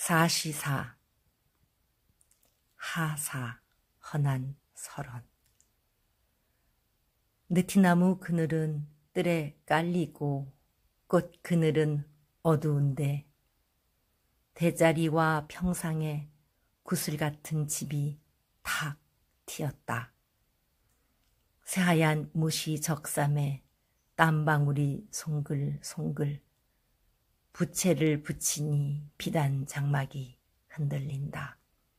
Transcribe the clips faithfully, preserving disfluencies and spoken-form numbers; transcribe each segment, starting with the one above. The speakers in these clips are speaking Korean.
사시사 하사 헌한 설원. 느티나무 그늘은 뜰에 깔리고 꽃 그늘은 어두운데 대자리와 평상에 구슬 같은 집이 탁 튀었다. 새하얀 무시 적삼에 땀방울이 송글송글 부채를 붙이니 비단 장막이 흔들린다.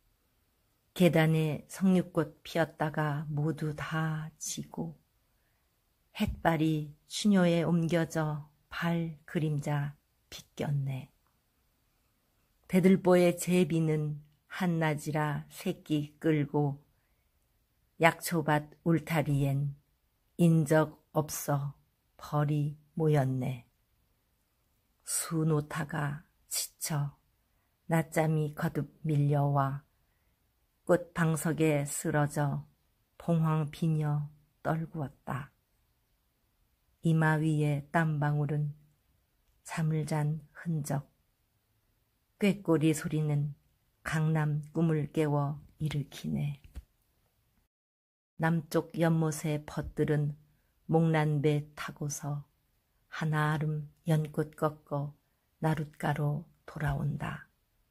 계단에 석류꽃 피었다가 모두 다 지고 햇발이 추녀에 옮겨져 발 그림자 비꼈네. 대들보의 제비는 한낮이라 새끼 끌고 약초밭 울타리엔 인적 없어 벌이 모였네. 수노타가 지쳐 낮잠이 거듭 밀려와 꽃방석에 쓰러져 봉황 비녀 떨구었다. 이마 위에 땀방울은 잠을 잔 흔적. 꾀꼬리 소리는 강남 꿈을 깨워 일으키네. 남쪽 연못의 벗들은 목란배 타고서 한아름 연꽃 꺾어 나룻가로 돌아온다.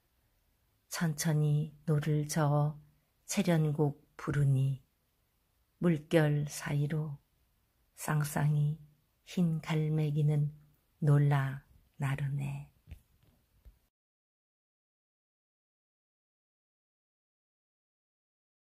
천천히 노를 저어 채련곡 부르니 물결 사이로 쌍쌍이 흰 갈매기는 놀라 나르네.